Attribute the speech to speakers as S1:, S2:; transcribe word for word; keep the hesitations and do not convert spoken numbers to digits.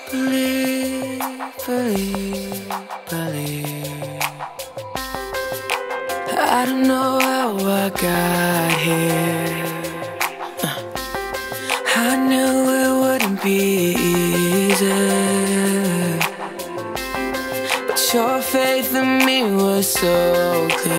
S1: Believe, believe, believe. I don't know how I got here. uh, I knew it wouldn't be easy, but your faith in me was so clear.